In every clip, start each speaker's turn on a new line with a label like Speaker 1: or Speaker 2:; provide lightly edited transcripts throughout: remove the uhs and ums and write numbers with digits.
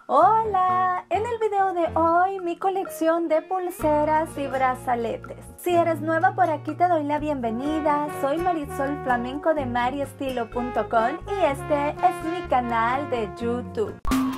Speaker 1: Hola, en el video de hoy mi colección de pulseras y brazaletes. Si eres nueva por aquí te doy la bienvenida, soy Marisol Flamenco de mariestilo.com y este es mi canal de YouTube.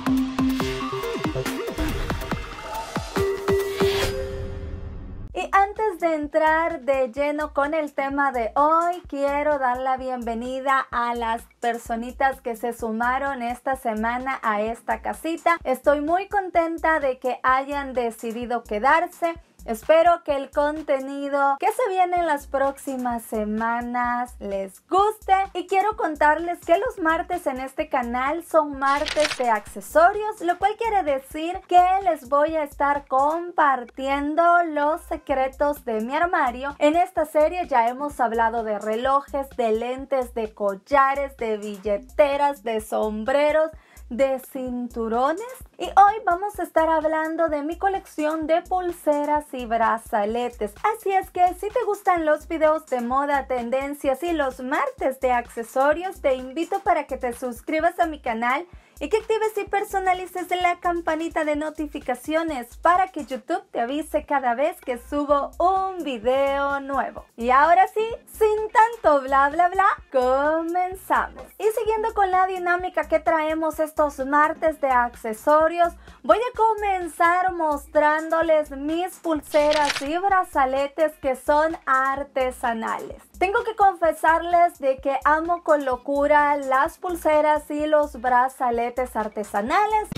Speaker 1: Y antes de entrar de lleno con el tema de hoy, quiero dar la bienvenida a las personitas que se sumaron esta semana a esta casita. Estoy muy contenta de que hayan decidido quedarse. Espero que el contenido que se viene en las próximas semanas les guste y quiero contarles que los martes en este canal son martes de accesorios, lo cual quiere decir que les voy a estar compartiendo los secretos de mi armario. En esta serie ya hemos hablado de relojes, de lentes, de collares, de billeteras, de sombreros, de cinturones y hoy vamos a estar hablando de mi colección de pulseras y brazaletes. Así es que si te gustan los videos de moda, tendencias y los martes de accesorios, te invito para que te suscribas a mi canal y que actives y personalices la campanita de notificaciones para que YouTube te avise cada vez que subo un video nuevo. Y ahora sí, sin tanto bla bla bla, comenzamos. Y siguiendo con la dinámica que traemos estos martes de accesorios, voy a comenzar mostrándoles mis pulseras y brazaletes que son artesanales. Tengo que confesarles de que amo con locura las pulseras y los brazaletes artesanales.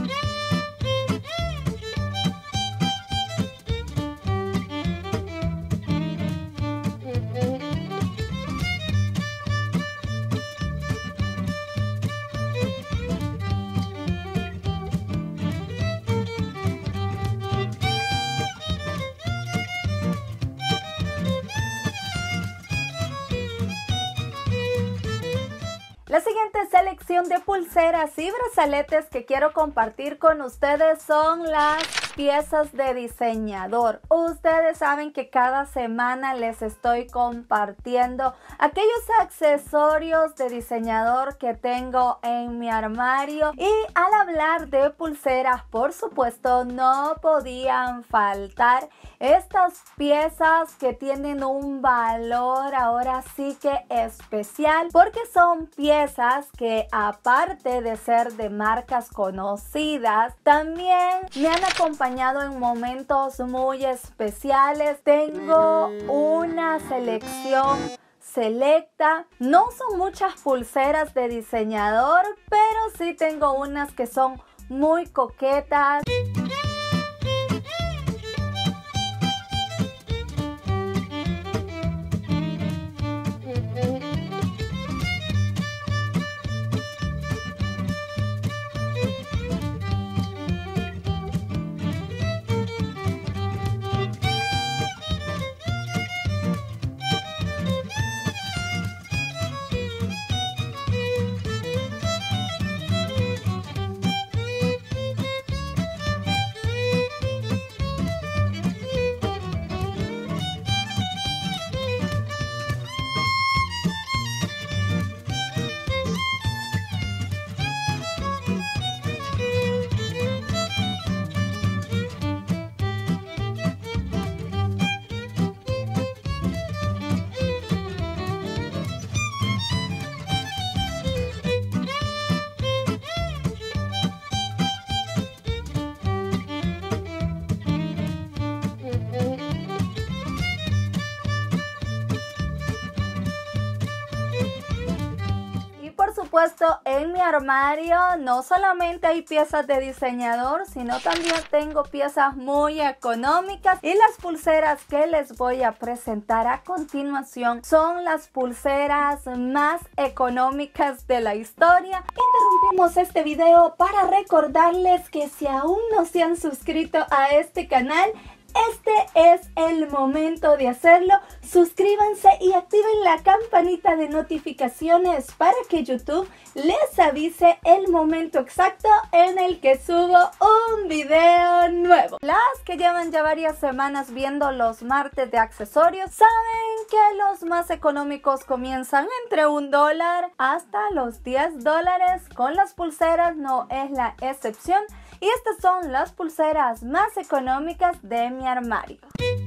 Speaker 1: La siguiente selección de pulseras y brazaletes que quiero compartir con ustedes son las piezas de diseñador. Ustedes saben que cada semana les estoy compartiendo aquellos accesorios de diseñador que tengo en mi armario. Y al hablar de pulseras, por supuesto, no podían faltar estas piezas que tienen un valor ahora sí que especial, porque son piezas que aparte de ser de marcas conocidas, también me han acompañado en momentos muy especiales. Tengo una selección selecta. No son muchas pulseras de diseñador, pero sí tengo unas que son muy coquetas. En mi armario no solamente hay piezas de diseñador, sino también tengo piezas muy económicas, y las pulseras que les voy a presentar a continuación son las pulseras más económicas de la historia. Interrumpimos este video para recordarles que si aún no se han suscrito a este canal, este es el momento de hacerlo. Suscríbanse y activen la campanita de notificaciones para que YouTube les avise el momento exacto en el que subo un video nuevo. Las que llevan ya varias semanas viendo los martes de accesorios saben que los más económicos comienzan entre $1 hasta los $10. Con las pulseras no es la excepción. y estas son las pulseras más económicas de mi armario.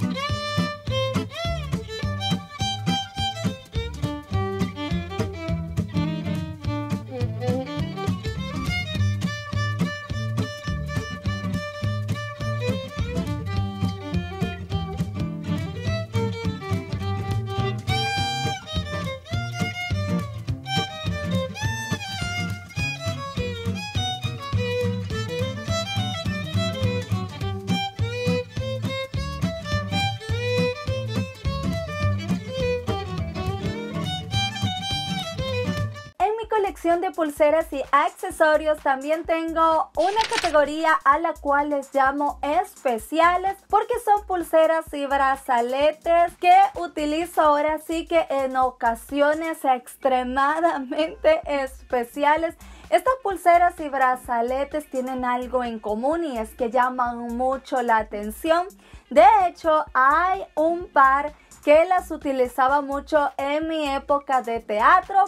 Speaker 1: Colección de pulseras y accesorios también tengo una categoría a la cual les llamo especiales, porque son pulseras y brazaletes que utilizo ahora sí que en ocasiones extremadamente especiales. Estas pulseras y brazaletes tienen algo en común y es que llaman mucho la atención. De hecho, hay un par que las utilizaba mucho en mi época de teatro.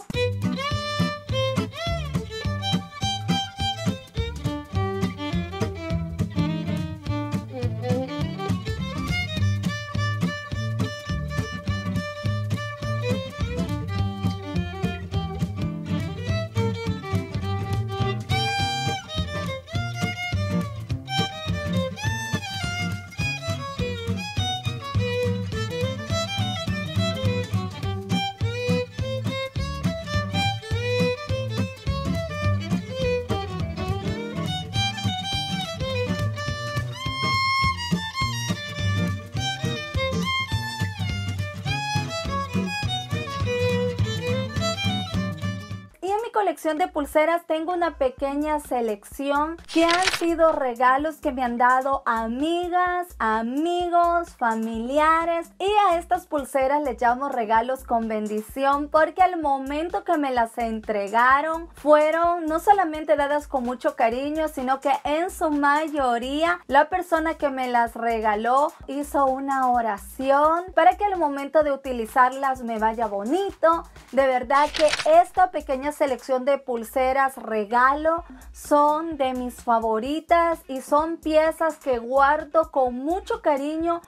Speaker 1: Colección de pulseras tengo una pequeña selección que han sido regalos que me han dado amigas, amigos, familiares, y a estas pulseras les llamo regalos con bendición porque al momento que me las entregaron fueron no solamente dadas con mucho cariño, sino que en su mayoría la persona que me las regaló hizo una oración para que al momento de utilizarlas me vaya bonito. De verdad que esta pequeña selección de pulseras regalo son de mis favoritas y son piezas que guardo con mucho cariño.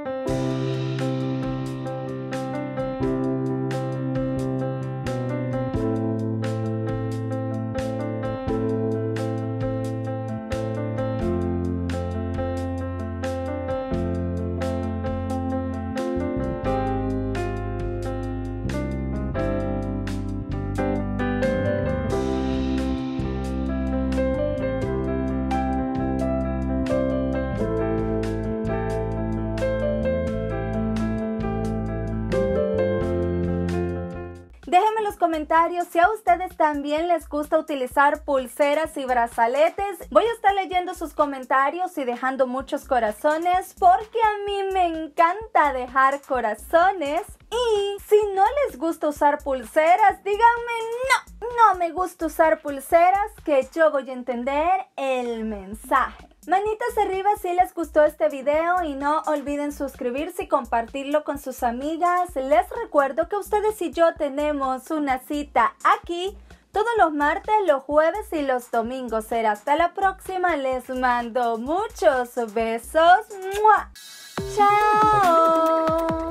Speaker 1: Déjenme en los comentarios si a ustedes también les gusta utilizar pulseras y brazaletes. Voy a estar leyendo sus comentarios y dejando muchos corazones porque a mí me encanta dejar corazones. Y si no les gusta usar pulseras, díganme no me gusta usar pulseras, que yo voy a entender el mensaje. Manitas arriba si les gustó este video y no olviden suscribirse y compartirlo con sus amigas. Les recuerdo que ustedes y yo tenemos una cita aquí todos los martes, los jueves y los domingos. Será hasta la próxima. Les mando muchos besos. ¡Mua! ¡Chao!